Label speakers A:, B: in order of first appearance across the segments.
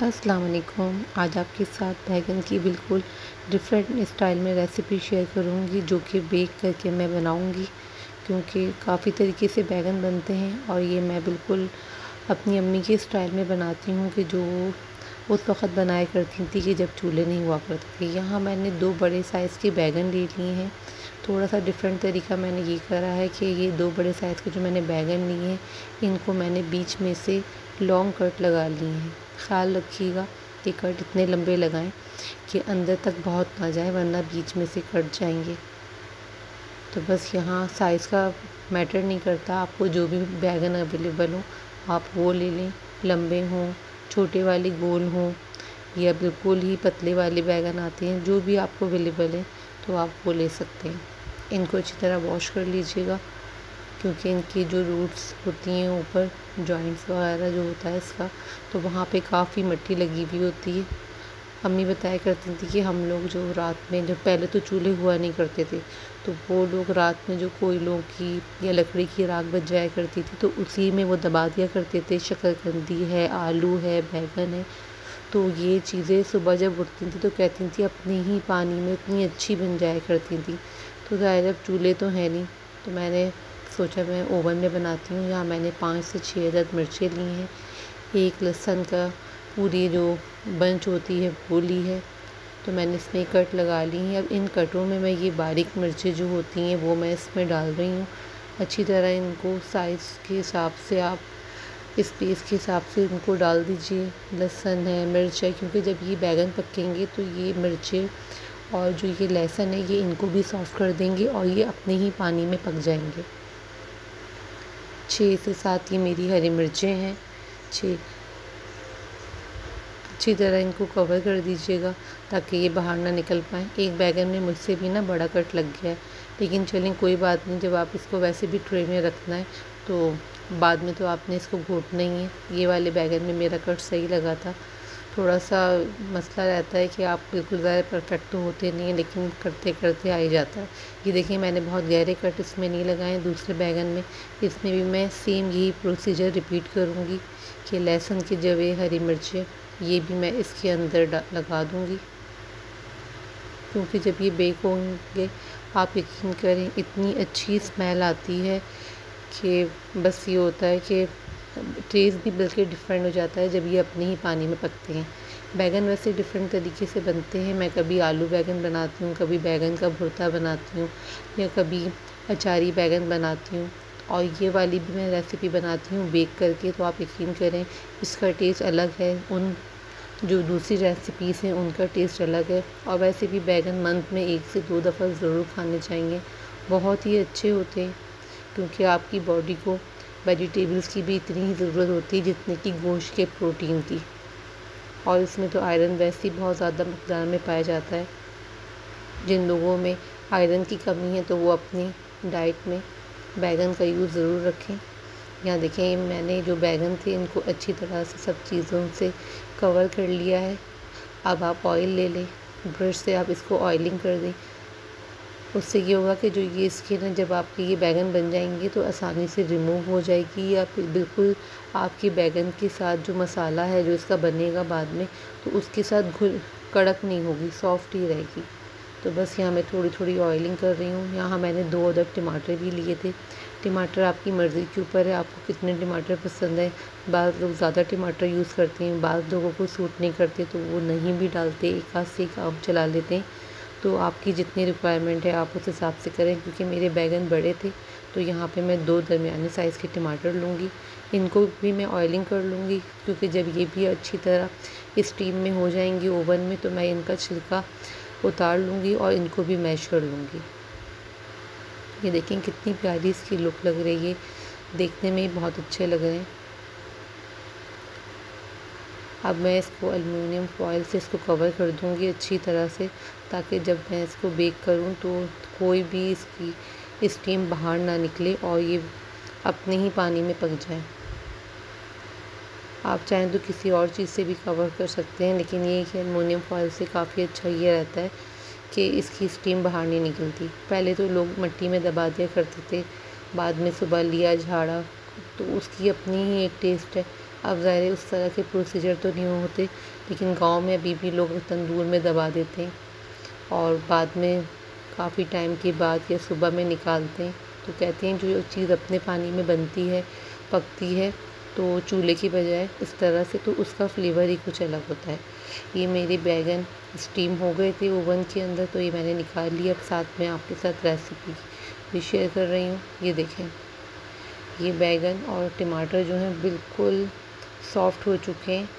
A: अस्सलाम वालेकुम। आज आपके साथ बैंगन की बिल्कुल डिफरेंट स्टाइल में रेसिपी शेयर करूंगी जो कि बेक करके मैं बनाऊंगी, क्योंकि काफ़ी तरीके से बैंगन बनते हैं और ये मैं बिल्कुल अपनी अम्मी के स्टाइल में बनाती हूँ कि जो उस वक़्त बनाया करती थी कि जब चूल्हे नहीं हुआ करते थे। यहाँ मैंने 2 बड़े साइज़ के बैंगन ले लिए हैं। थोड़ा सा डिफरेंट तरीका मैंने ये करा है कि ये 2 बड़े साइज़ के जो मैंने बैंगन लिए हैं, इनको मैंने बीच में से लॉन्ग कट लगा लिए हैं। ख़्याल रखिएगा कि कट इतने लंबे लगाएं कि अंदर तक बहुत ना जाए, वरना बीच में से कट जाएंगे। तो बस यहाँ साइज़ का मैटर नहीं करता, आपको जो भी बैंगन अवेलेबल हो आप वो ले लें। लंबे हों, छोटे वाले गोल हों, या बिल्कुल ही पतले वाले बैंगन आते हैं, जो भी आपको अवेलेबल है तो आप वो ले सकते हैं। इनको अच्छी तरह वॉश कर लीजिएगा, क्योंकि इनकी जो रूट्स होती हैं ऊपर जॉइंट्स वगैरह जो होता है इसका, तो वहाँ पे काफ़ी मिट्टी लगी हुई होती है। अम्मी बताया करती थी कि हम लोग जो रात में, जब पहले तो चूल्हे हुआ नहीं करते थे, तो वो लोग रात में जो कोयलों की या लकड़ी की राख बच जाया करती थी तो उसी में वो दबा दिया करते थे। शकरकंदी है, आलू है, बैंगन है, तो ये चीज़ें सुबह जब उठती थी तो कहती थी अपने ही पानी में इतनी अच्छी बन जाया करती थी। तो ज़ाहिर अब चूल्हे तो है नहीं, तो मैंने सोचा मैं ओवन में बनाती हूँ। यहाँ मैंने 5 से 6 अदद मिर्चें ली हैं, एक लहसुन का पूरी जो बंच होती है वो ली है, तो मैंने इसमें कट लगा ली हैं। अब इन कटों में मैं ये बारीक मिर्चें जो होती हैं वो मैं इसमें डाल रही हूँ। अच्छी तरह इनको साइज़ के हिसाब से आप स्पेस के हिसाब से इनको डाल दीजिए। लहसुन है, मिर्च है, क्योंकि जब ये बैंगन पकेंगे तो ये मिर्चें और जो ये लहसुन है ये इनको भी सॉफ्ट कर देंगे और ये अपने ही पानी में पक जाएंगे। 6 से 7 ये मेरी हरी मिर्चें हैं। 6 अच्छी तरह इनको कवर कर दीजिएगा ताकि ये बाहर ना निकल पाएँ। एक बैंगन में मुझसे भी ना बड़ा कट लग गया है, लेकिन चलें कोई बात नहीं, जब आप इसको वैसे भी ट्रे में रखना है तो बाद में तो आपने इसको घोटना ही है। ये वाले बैंगन में मेरा कट सही लगा था। थोड़ा सा मसला रहता है कि आप बिल्कुल ज़्यादा परफेक्ट तो होते नहीं हैं, लेकिन करते करते आ ही जाता है। ये देखिए मैंने बहुत गहरे कट इसमें नहीं लगाए दूसरे बैंगन में। इसमें भी मैं सेम यही प्रोसीजर रिपीट करूँगी कि लहसुन की जवे, हरी मिर्चें ये भी मैं इसके अंदर लगा दूँगी, क्योंकि जब ये बेक होंगे आप यकीन करें इतनी अच्छी स्मेल आती है कि बस ये होता है कि टेस्ट भी बिल्कुल डिफरेंट हो जाता है जब ये अपने ही पानी में पकते हैं। बैंगन वैसे डिफरेंट तरीके से बनते हैं। मैं कभी आलू बैंगन बनाती हूँ, कभी बैंगन का भुर्ता बनाती हूँ, या कभी अचारी बैंगन बनाती हूँ, और ये वाली भी मैं रेसिपी बनाती हूँ बेक करके। तो आप यकीन करें इसका टेस्ट अलग है, उन जो दूसरी रेसिपीज़ हैं उनका टेस्ट अलग है। और वैसे भी बैंगन मंथ में 1 से 2 दफ़ा ज़रूर खाने चाहिए, बहुत ही अच्छे होते हैं, क्योंकि आपकी बॉडी को वेजिटेबल्स की भी इतनी ही ज़रूरत होती है जितने की गोश्त के प्रोटीन की। और इसमें तो आयरन वैसे ही बहुत ज़्यादा मकदार में पाया जाता है। जिन लोगों में आयरन की कमी है तो वो अपनी डाइट में बैंगन का यूज़ ज़रूर रखें। यहाँ देखें मैंने जो बैंगन थे इनको अच्छी तरह से सब चीज़ों से कवर कर लिया है। अब आप ऑयल ले लें, ब्रश से आप इसको ऑयलिंग कर दें। उससे ये होगा कि जो ये स्किन है जब आपके ये बैंगन बन जाएंगे तो आसानी से रिमूव हो जाएगी, या फिर बिल्कुल आपके बैंगन के साथ जो मसाला है जो इसका बनेगा बाद में तो उसके साथ घुल कड़क नहीं होगी, सॉफ्ट ही रहेगी। तो बस यहाँ मैं थोड़ी थोड़ी ऑयलिंग कर रही हूँ। यहाँ मैंने 2 अदद टमाटर भी लिए थे। टमाटर आपकी मर्ज़ी के ऊपर है, आपको कितने टमाटर पसंद है। बाज़ लोग ज़्यादा टमाटर यूज़ करते हैं, बाज़ लोगों को सूट नहीं करते तो वो नहीं भी डालते, एक हाथ से काम चला लेते हैं। तो आपकी जितनी रिक्वायरमेंट है आप उस हिसाब से करें, क्योंकि मेरे बैंगन बड़े थे तो यहाँ पे मैं 2 दरमियाने साइज़ के टमाटर लूँगी। इनको भी मैं ऑयलिंग कर लूँगी, क्योंकि जब ये भी अच्छी तरह स्टीम में हो जाएंगी ओवन में तो मैं इनका छिलका उतार लूँगी और इनको भी मैश कर लूँगी। ये देखें कितनी प्यारी इसकी लुक लग रही है, देखने में ही बहुत अच्छे लग रहे हैं। अब मैं इसको एल्युमिनियम फॉयल से इसको कवर कर दूँगी अच्छी तरह से, ताकि जब मैं इसको बेक करूँ तो कोई भी इसकी स्टीम बाहर ना निकले और ये अपने ही पानी में पक जाए। आप चाहें तो किसी और चीज़ से भी कवर कर सकते हैं, लेकिन ये कि एल्युमिनियम फॉयल से काफ़ी अच्छा ये रहता है कि इसकी स्टीम बाहर नहीं निकलती। पहले तो लोग मिट्टी में दबा दिया करते थे, बाद में सुबह लिया झाड़ा, तो उसकी अपनी ही एक टेस्ट है। अब ज़ाहिर है उस तरह के प्रोसीजर तो नहीं होते, लेकिन गांव में अभी भी लोग तंदूर में दबा देते हैं और बाद में काफ़ी टाइम के बाद या सुबह में निकालते हैं। तो कहते हैं जो चीज़ अपने पानी में बनती है, पकती है, तो चूल्हे की बजाय इस तरह से, तो उसका फ्लेवर ही कुछ अलग होता है। ये मेरे बैंगन स्टीम हो गए थे ओवन के अंदर, तो ये मैंने निकाल लिया। अब साथ में आपके साथ रेसिपी भी शेयर कर रही हूँ। ये देखें, ये बैंगन और टमाटर जो हैं बिल्कुल सॉफ्ट हो चुके हैं।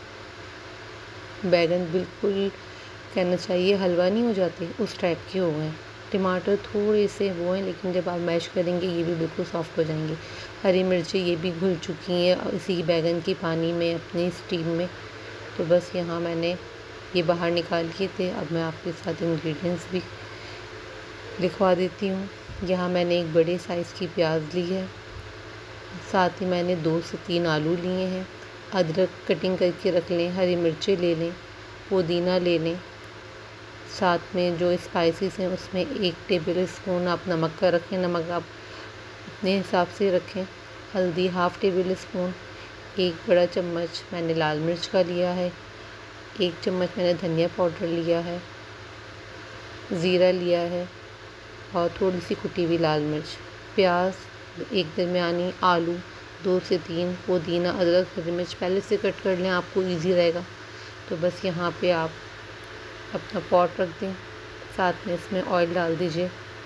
A: बैंगन बिल्कुल कहना चाहिए हलवा नहीं हो जाते, उस टाइप के हो गए हैं। टमाटर थोड़े से वो हैं, लेकिन जब आप मैश करेंगे ये भी बिल्कुल सॉफ्ट हो जाएंगे। हरी मिर्ची ये भी घुल चुकी हैं इसी बैंगन की पानी में, अपनी स्टीम में। तो बस यहाँ मैंने ये बाहर निकाल लिए थे। अब मैं आपके साथ इंग्रेडिएंट्स भी लिखवा देती हूँ। यहाँ मैंने एक बड़े साइज़ की प्याज ली है, साथ ही मैंने 2 से 3 आलू लिए हैं। अदरक कटिंग करके रख लें, हरी मिर्ची ले लें, पुदीना ले लें। साथ में जो स्पाइसेस हैं उसमें 1 टेबल स्पून आप नमक का रखें, नमक आप अपने हिसाब से रखें। हल्दी हाफ़ टेबल स्पून, 1 बड़ा चम्मच मैंने लाल मिर्च का लिया है, 1 चम्मच मैंने धनिया पाउडर लिया है, ज़ीरा लिया है और थोड़ी सी कुटी हुई लाल मिर्च। प्याज 1 दरमियानी, आलू 2 से 3, पुदीना, अदरक, हरी मिर्च पहले से कट कर लें, आपको इजी रहेगा। तो बस यहाँ पे आप अपना पॉट रख दें, साथ में इसमें ऑयल डाल दीजिए।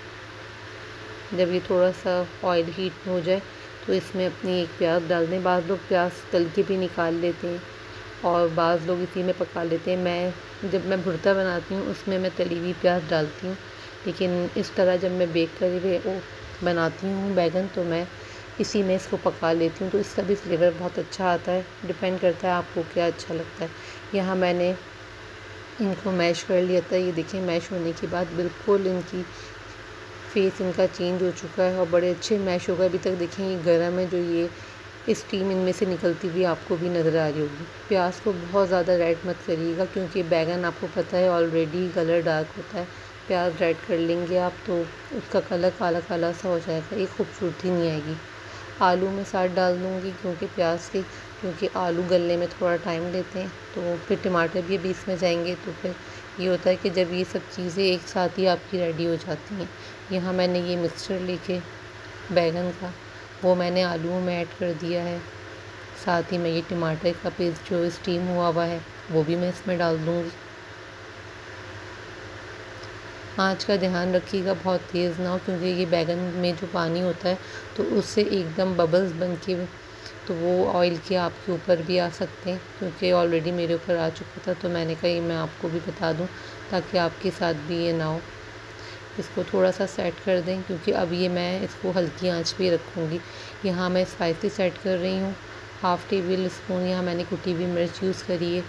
A: जब ये थोड़ा सा ऑयल हीट हो जाए तो इसमें अपनी 1 प्याज डाल दें। बाज़ लोग प्याज तल के भी निकाल लेते हैं और बाज़ लोग इसी में पका लेते हैं। जब मैं भुर्ता बनाती हूँ उसमें मैं तली हुई प्याज डालती हूँ, लेकिन इस तरह जब मैं बेक करे हुए बनाती हूँ बैंगन तो मैं इसी में इसको पका लेती हूँ, तो इसका भी फ्लेवर बहुत अच्छा आता है। डिपेंड करता है आपको क्या अच्छा लगता है। यहाँ मैंने इनको मैश कर लिया था। ये देखिए, मैश होने के बाद बिल्कुल इनकी फेस इनका चेंज हो चुका है और बड़े अच्छे मैश हो गए। अभी तक देखें ये गर्म है, जो ये स्टीम इनमें से निकलती हुई आपको भी नज़र आ रही होगी। प्याज को बहुत ज़्यादा रेड मत करिएगा, क्योंकि बैगन आपको पता है ऑलरेडी कलर डार्क होता है। प्याज रेड कर लेंगे आप तो उसका कलर काला काला सा हो जाएगा, एक खूबसूरती नहीं आएगी। आलू मैं साथ डाल दूँगी क्योंकि आलू गलने में थोड़ा टाइम लेते हैं, तो फिर टमाटर भी बीच में जाएंगे, तो फिर ये होता है कि जब ये सब चीज़ें एक साथ ही आपकी रेडी हो जाती हैं। यहाँ मैंने ये मिक्सचर लेके बैंगन का वो मैंने आलूओं में ऐड कर दिया है। साथ ही मैं ये टमाटर का पेस्ट जो स्टीम हुआ है वो भी मैं इसमें डाल दूँगी। आँच का ध्यान रखिएगा, बहुत तेज़ ना हो, क्योंकि ये बैंगन में जो पानी होता है तो उससे एकदम बबल्स बन के तो वो ऑयल के आपके ऊपर भी आ सकते हैं, क्योंकि ऑलरेडी मेरे ऊपर आ चुका था। तो मैंने कहा ये मैं आपको भी बता दूं ताकि आपके साथ भी ये ना हो। इसको थोड़ा सा सेट कर दें, क्योंकि अब ये मैं इसको हल्की आंच पे रखूँगी। यहाँ मैं स्पाइसी सेट कर रही हूँ। हाफ़ टेबल स्पून यहाँ मैंने कुटी हुई मिर्च यूज़ करी है।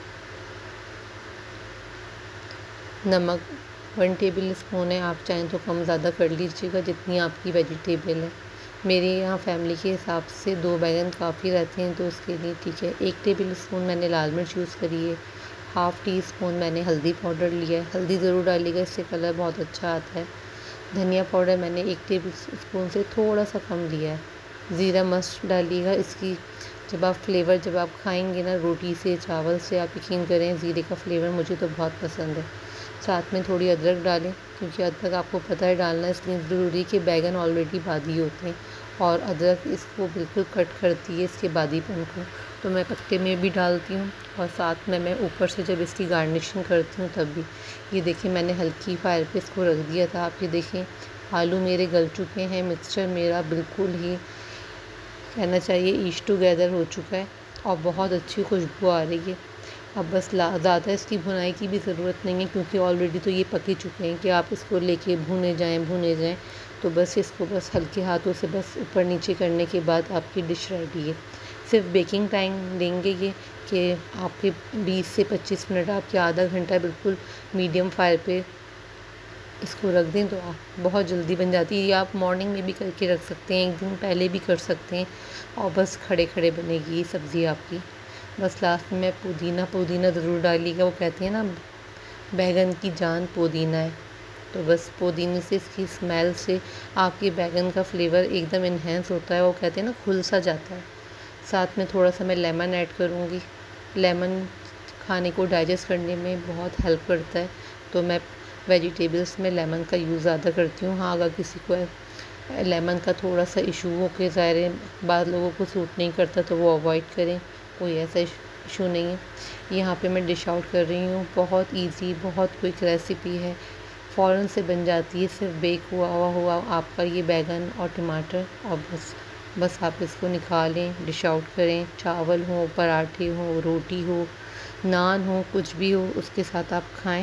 A: नमक 1 टेबल स्पून है, आप चाहें तो कम ज़्यादा कर लीजिएगा जितनी आपकी वेजिटेबल है। मेरे यहाँ फैमिली के हिसाब से 2 बैंगन काफ़ी रहते हैं, तो उसके लिए ठीक है। 1 टेबल स्पून मैंने लाल मिर्च यूज़ करी है। हाफ़ टी स्पून मैंने हल्दी पाउडर लिया है। हल्दी ज़रूर डालिएगा, इससे कलर बहुत अच्छा आता है। धनिया पाउडर मैंने 1 टेबल स्पून से थोड़ा सा कम लिया है। ज़ीरा मस्ट डालिएगा, इसकी जब आप खाएंगे ना रोटी से, चावल से, आप यकीन करें ज़ीरे का फ्लेवर मुझे तो बहुत पसंद है। साथ में थोड़ी अदरक डालें, क्योंकि अदरक आपको पता है डालना इसलिए ज़रूरी कि बैंगन ऑलरेडी बादी होते हैं और अदरक इसको बिल्कुल कट करती है इसके बादीपन को, तो मैं पत्ते में भी डालती हूँ। और साथ में मैं ऊपर से जब इसकी गार्निशिंग करती हूँ तब भी। ये देखिए, मैंने हल्की फायर पे इसको रख दिया था। आप ये देखें, आलू मेरे गल चुके हैं, मिक्सचर मेरा बिल्कुल ही कहना चाहिए ईच टुगेदर हो चुका है और बहुत अच्छी खुशबू आ रही है। अब बस ज़्यादा इसकी भुनाई की भी ज़रूरत नहीं है, क्योंकि ऑलरेडी तो ये पक ही चुके हैं कि आप इसको लेके भुने जाएं। तो बस इसको बस हल्के हाथों से बस ऊपर नीचे करने के बाद आपकी डिश रेडी है। सिर्फ बेकिंग टाइम देंगे ये कि आपके 20 से 25 मिनट, आपके आधा घंटा बिल्कुल मीडियम फायर पे इसको रख दें तो आप बहुत जल्दी बन जाती है। ये आप मॉर्निंग में भी करके रख सकते हैं, 1 दिन पहले भी कर सकते हैं और बस खड़े खड़े बनेगी ये सब्ज़ी आपकी। बस लास्ट में पुदीना ज़रूर डालिएगा। वो कहते हैं ना, बैगन की जान पुदीना है, तो बस पुदीने से, इसकी स्मेल से आपके बैगन का फ्लेवर एकदम इन्हेंस होता है। वो कहते हैं ना, खुल सा जाता है। साथ में थोड़ा सा मैं लेमन ऐड करूँगी। लेमन खाने को डाइजेस्ट करने में बहुत हेल्प करता है, तो मैं वेजिटेबल्स में लेमन का यूज़ ज़्यादा करती हूँ। हाँ, अगर किसी को लेमन का थोड़ा सा इशू हो के ज़ाहिर है बाद लोगों को सूट नहीं करता तो वो अवॉइड करें, कोई ऐसा इशू नहीं है। यहाँ पे मैं डिश आउट कर रही हूँ। बहुत इजी, बहुत क्विक रेसिपी है, फ़ौरन से बन जाती है। सिर्फ बेक हुआ आपका ये बैगन और टमाटर, और बस आप इसको निकालें, डिश आउट करें। चावल हो, पराठे हो, रोटी हो, नान हो, कुछ भी हो उसके साथ आप खाएं।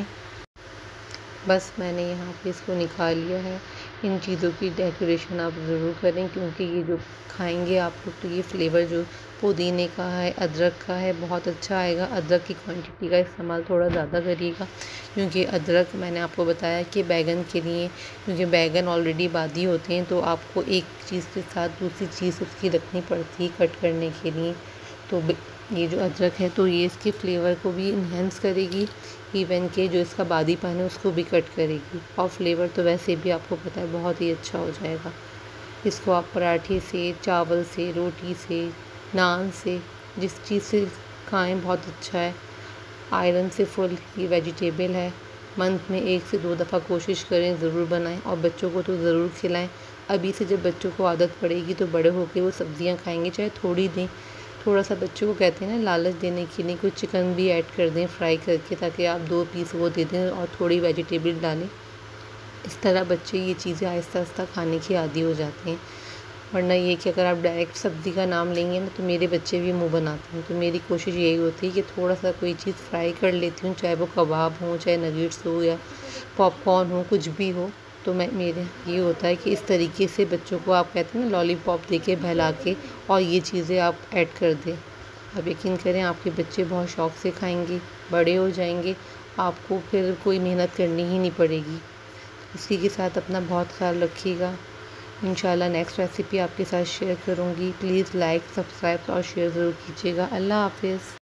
A: बस मैंने यहाँ पे इसको निकाल लिया है। इन चीज़ों की डेकोरेशन आप ज़रूर करें, क्योंकि ये जो खाएंगे आप लोग तो ये फ्लेवर जो पुदीने का है, अदरक का है, बहुत अच्छा आएगा। अदरक की क्वांटिटी का इस्तेमाल थोड़ा ज़्यादा करिएगा, क्योंकि अदरक मैंने आपको बताया कि बैगन के लिए, क्योंकि बैगन ऑलरेडी बादी होते हैं तो आपको एक चीज़ के साथ दूसरी चीज़ उसकी रखनी पड़ती है कट करने के लिए। तो ये जो अदरक है तो ये इसके फ्लेवर को भी इन्हेंस करेगी, इवन के जो इसका बादीपन है उसको भी कट करेगी, और फ्लेवर तो वैसे भी आपको पता है बहुत ही अच्छा हो जाएगा। इसको आप पराठे से, चावल से, रोटी से, नान से, जिस चीज़ से खाएं बहुत अच्छा है। आयरन से फुल ये वेजिटेबल है। मंथ में 1 से 2 दफ़ा कोशिश करें, ज़रूर बनाएं, और बच्चों को तो ज़रूर खिलाएं। अभी से जब बच्चों को आदत पड़ेगी तो बड़े होकर वो सब्ज़ियां खाएंगे, चाहे थोड़ी दें। थोड़ा सा बच्चों को कहते हैं ना लालच देने के लिए कुछ चिकन भी ऐड कर दें फ्राई करके, ताकि आप 2 पीस वो दे दें और थोड़ी वेजिटेबल डालें। इस तरह बच्चे ये चीज़ें आहिस्ता आहिस्ता खाने की आदी हो जाते हैं। वरना ये कि अगर आप डायरेक्ट सब्ज़ी का नाम लेंगे ना तो मेरे बच्चे भी मुंह बनाते हैं। तो मेरी कोशिश यही होती है कि थोड़ा सा कोई चीज़ फ्राई कर लेती हूँ, चाहे वो कबाब हो, चाहे नगेट्स हो, या पॉपकॉर्न हो, कुछ भी हो। तो मेरे ये होता है कि इस तरीके से बच्चों को आप कहते हैं ना लॉलीपॉप दे के बहला के, और ये चीज़ें आप ऐड कर दें। आप यकीन करें आपके बच्चे बहुत शौक़ से खाएंगे, बड़े हो जाएंगे, आपको फिर कोई मेहनत करनी ही नहीं पड़ेगी। इसी के साथ अपना बहुत ख्याल रखिएगा। इंशाल्लाह नेक्स्ट रेसिपी आपके साथ शेयर करूँगी। प्लीज़ लाइक, सब्सक्राइब और शेयर ज़रूर कीजिएगा। अल्लाह हाफ़िज़।